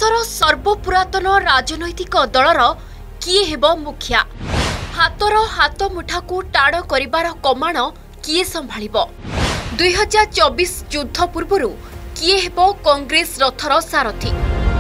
देशर सर्वपुरातन राजनैतिक दलर किए हेबो मुखिया हातर हाथ मुठा को टाड़ करिबार कमाण किए संभाळिबो 2024 युद्ध पूर्वरु किए हेबो कांग्रेस रथर सारथी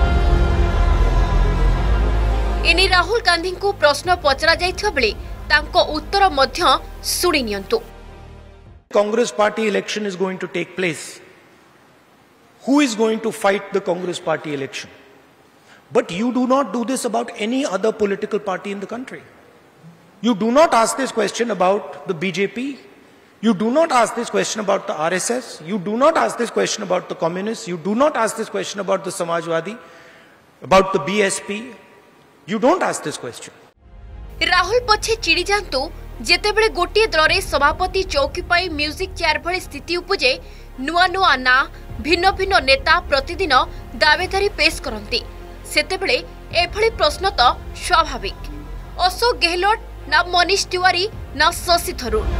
एने राहुल गांधी को प्रश्न पचरा जाइथिबा बेले तांको उत्तर मध्य सुनि नियंतु। Congress party election is going to take place. Who is going to fight the Congress party election? But you do not do this about any other political party in the country. You do not ask this question about the BJP. You do not ask this question about the RSS. You do not ask this question about the communists. You do not ask this question about the Samajwadi, about the BSP. You don't ask this question. Rahul पछे चिड़ी जांतु जेतेबेले गोटे दलरे सभापति चौकी पाई music chair भली स्थिति उपजे नुआ नुआ ना भिन्न भिन्न नेता प्रतिदिन दावेदारी पेश करती सेतेबेले एभली प्रश्न तो स्वाभाविक। अशोक गहलोत ना मनीष तिवारी ना शशि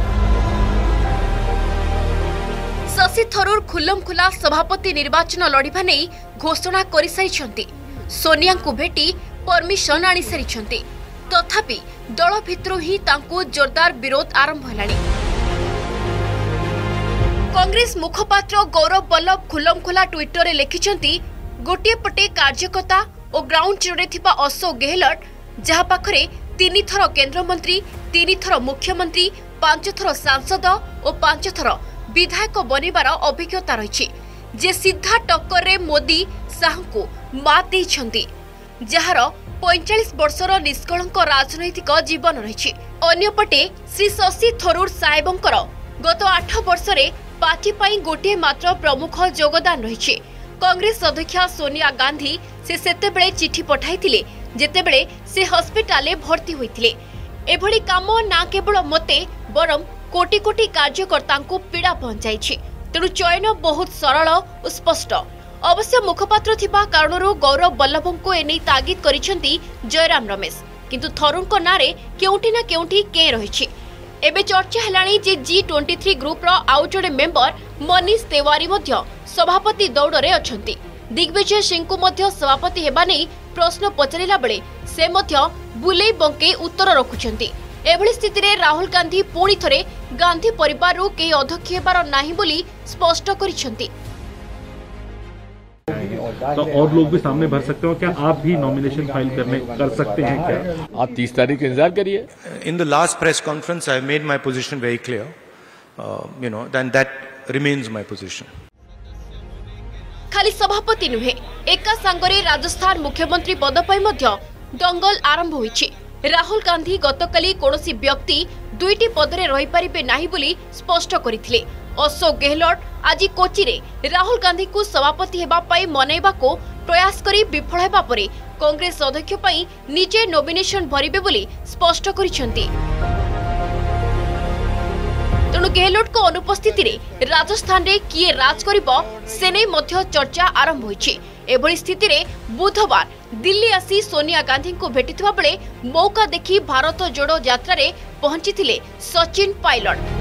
थरूर खुल्लम खुला सभापति निर्वाचन लड़िबा नै घोषणा करि सारिछंती। सोनिया को भेटी परमिशन आनी सारिछंती तथापि दल भितर ही तांको जोरदार विरोध आरंभ हेलानी। कांग्रेस मुखपात्र गौरव बल्लभ खुल्लमखुला ट्विटर रे लिखिछंती गोटे पटे कार्यकर्ता और ग्राउंड जीरो थिबा अशोक गहलोत जहा पाखरे 3 थर केंद्र मंत्री 3 थर मुख्यमंत्री 5 थर सांसद और 5 थर विधायक बनिबार अभिज्ञता रही जे सीधा टक्कर रे मोदी शाह को मात देइछंती जहार 45 वर्षर निष्कलंक राजनैतिक जीवन रही। अन्यपटे श्री शशि थरूर साहेबंकर गत 8 वर्ष रे पार्टी पाई गोटे मात्र प्रमुख योगदान रही। कांग्रेस अध्यक्षा सोनिया गांधी से सेतेबेले चिठी पठाइथिले जेतेबेले से हॉस्पिटल भर्ती होइथिले। एभली काम ना केवल मते बरम कोटी कोटी कार्यकर्ता को पीड़ा पहुंचाइछि तेणु चयन बहुत सरल और स्पष्ट। अवश्य मुखपात्र थिबा कारणरू गौरव बल्लभं को एने तागिद करिसेंती जयराम रमेश किंतु थरूर नारे केउठी ना केउठी के रहिछि। एबे चर्चा हेलाणी जे G23 ग्रुप रो आउ जड़े मेंबर मनीष तिवारी मध्य सभापति दौड़रे अछंती। दिग्विजय सिंह को मध्य सभापति हेबा नै प्रश्न पचरिला बेले से मध्य बुले बंके उत्तर रखुछंती। एभली स्थिति रे राहुल गांधी पुणी थरे गांधी परिवार रो के अध्यक्ष हेबार नाही बोली स्पष्ट करिसेंती। तो और लोग भी सामने भर सकते हो क्या? आप भी नॉमिनेशन फाइल कर सकते हैं क्या? आप 30 तारीख इंतजार करिए। In the last press conference, I made my position very clear. Then that remains my position. खाली सभापति नुहे एका संगरे राजस्थान मुख्यमंत्री पद पई मध्य दंगल आरंभ होईछि। राहुल गांधी गतकाली कोनोसी व्यक्ति दुईटी पदरे रही पारिबे नाही बोली स्पष्ट करिथिले। अशोक गहलोत आज कोची रे राहुल गांधी को सभापति हेबा पाई मनाइबा को प्रयास करी विफल हेबा परे कांग्रेस अध्यक्ष पाई निजे नॉमिनेशन भरिबे बोली स्पष्ट करिसेंती। तेणु गहलोत को अनुपस्थिति रे राजस्थान रे किए राज करिबो सेने मध्य चर्चा आरंभ होईछि। एभली स्थिति रे बुधवार दिल्ली आसी सोनिया गांधी को भेटिथिबा बेले मौका देखि भारत जोड़ो यात्रा रे पहुंचीथिले सचिन पायलट।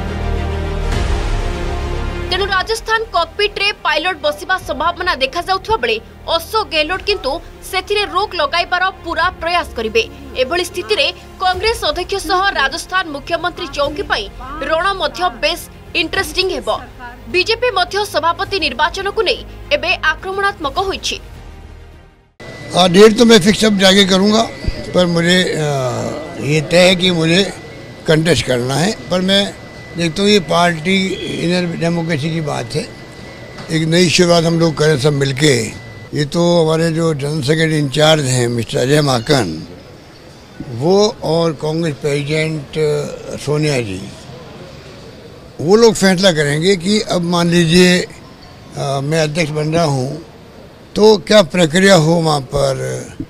तेणु राजस्थान कॉकपिट रे पायलट बसिबा संभावना देखा जाउथबा बेले अशोक गहलोत किंतु सेथिरे रोक लगाइबार पूरा प्रयास करिवे। एभली स्थिति रे कांग्रेस अध्यक्ष सह राजस्थान मुख्यमंत्री चौकी पई रण मध्य बेस इंटरेस्टिंग हेबो। बीजेपी मध्य सभापति निर्वाचन को नहीं एबे आक्रमणात्मक होईछि। डेट तो मैं फिक्स अब जाके करूंगा पर मुझे ये तय है कि मुझे कंटेस्ट करना है। पर मैं देखता हूँ ये पार्टी इनर डेमोक्रेसी की बात है। एक नई शुरुआत हम लोग करें सब मिलके। ये तो हमारे जो जनरल सेक्रेटरी इंचार्ज हैं मिस्टर अजय माकन वो और कांग्रेस प्रेसिडेंट सोनिया जी वो लोग फैसला करेंगे कि अब मान लीजिए मैं अध्यक्ष बन रहा हूँ तो क्या प्रक्रिया हो वहाँ पर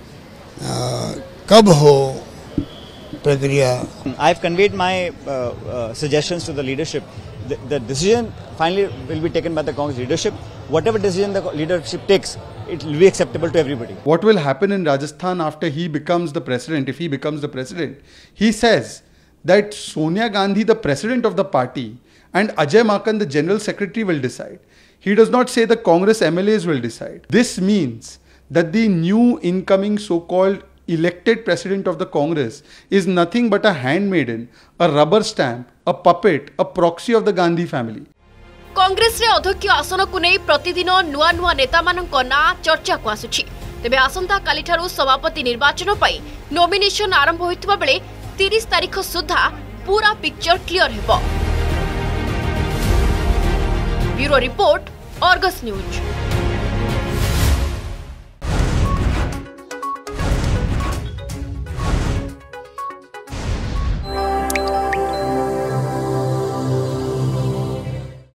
कब हो प्रक्रिया। I've conveyed my suggestions to the leadership. The decision finally will be taken by the Congress leadership. Whatever decision the leadership takes, it will be acceptable to everybody. What will happen in Rajasthan after he becomes the president, if he becomes the president? He says that Sonia Gandhi, the president of the party, and Ajay Makan, the general secretary, will decide. He does not say the Congress MLAs will decide. This means that the new incoming so-called elected president of the Congress is nothing but a handmaiden, a rubber stamp, a puppet, a proxy of the Gandhi family. Congress रे अध्यक्ष आसन को नहीं प्रतिदिन नुआ नुआ नेता मानक ना चर्चा को आसुछि। तेबे आसंता काली ठारू सभापति निर्वाचन पई नॉमिनेशन आरंभ होइतबा बेले 30 तारिख सुधा पूरा पिक्चर क्लियर हेबो। Bureau report, Argus news.